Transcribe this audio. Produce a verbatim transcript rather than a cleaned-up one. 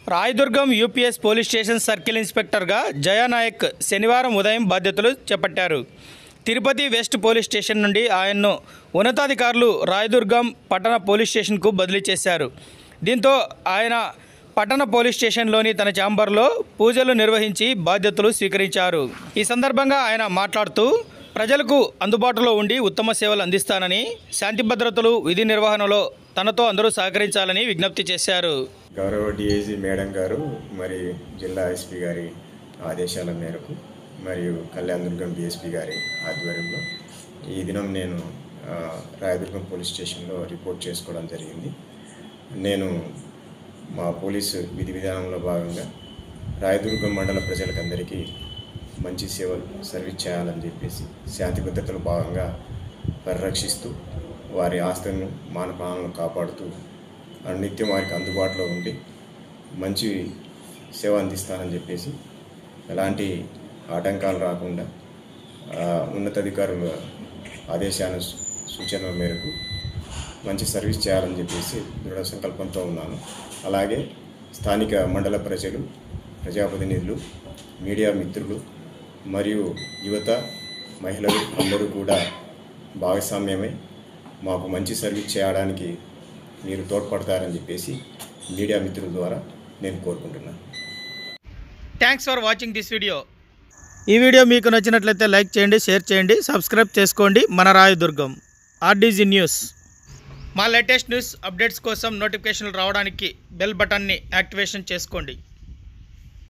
Rayadurgam UPS police station circle ఇన్స్పెక్టర్గా జయానాయక్ శనివారం ఉదయం బాధ్యతలు చేపట్టారు. తిరుపతి వెస్ట్ పోలీస్ స్టేషన్ నుండి ఆయన్ను ఉన్నతాధికారులు రాయదుర్గం పట్టణ పోలీస్ స్టేషన్కు బదిలీ చేశారు. దీంతో ఆయన పట్టణ పోలీస్ స్టేషన్లోని తన ఛాంబర్లో పూజలు నిర్వహించి బాధ్యతలు స్వీకరించారు. ఈ సందర్భంగా ఆయన మాట్లాడుతూ ప్రజలకు అందుబాటులో ఉండి ఉత్తమ సేవలు అందిస్తానని, శాంతి భద్రతలు విధి నిర్వహణలో తనతో అందరూ సహకరించాలని విజ్ఞప్తి చేశారు. గౌరవ డిఐజీ మేడం గారు మరి జిల్లా ఎస్పీ గారి ఆదేశాల మేరకు మరియు కళ్యాణదుర్గం డిఎస్పీ గారి ఆధ్వర్యంలో ఈ దినం నేను రాయదుర్గం పోలీస్ స్టేషన్లో రిపోర్ట్ చేసుకోవడం జరిగింది. నేను మా పోలీసు విధి విధానంలో భాగంగా రాయదుర్గం మండల ప్రజలకందరికీ మంచి సేవలు సర్వీస్ చేయాలని చెప్పేసి శాంతి భద్రతలు భాగంగా పరిరక్షిస్తూ వారి ఆస్తులను మాన ప్రాణాలను కాపాడుతూ నిత్యం వారికి అందుబాటులో ఉండి మంచి సేవ అందిస్తానని చెప్పేసి ఎలాంటి ఆటంకాలు రాకుండా ఉన్నతాధికారుల ఆదేశాల సూచనల మేరకు మంచి సర్వీస్ చేయాలని చెప్పేసి దృఢ సంకల్పంతో ఉన్నాను. అలాగే స్థానిక మండల ప్రజలు, ప్రజాప్రతినిధులు, మీడియా మిత్రులు మరియు యువత, మహిళలు అందరూ కూడా భాగస్వామ్యమై మాకు మంచి సర్వీస్ చేయడానికి మీరు తోడ్పడతారని చెప్పేసి మీడియా మిత్రుల ద్వారా నేను కోరుకుంటున్నాను. Thanks for watching this video. ఈ వీడియో మీకు నచ్చినట్లయితే లైక్ చేయండి, షేర్ చేయండి, సబ్స్క్రైబ్ చేసుకోండి. మన రాయదుర్గం ఆర్డీజీ న్యూస్. మా లేటెస్ట్ న్యూస్ అప్డేట్స్ కోసం నోటిఫికేషన్లు రావడానికి బెల్ బటన్ని యాక్టివేషన్ చేసుకోండి.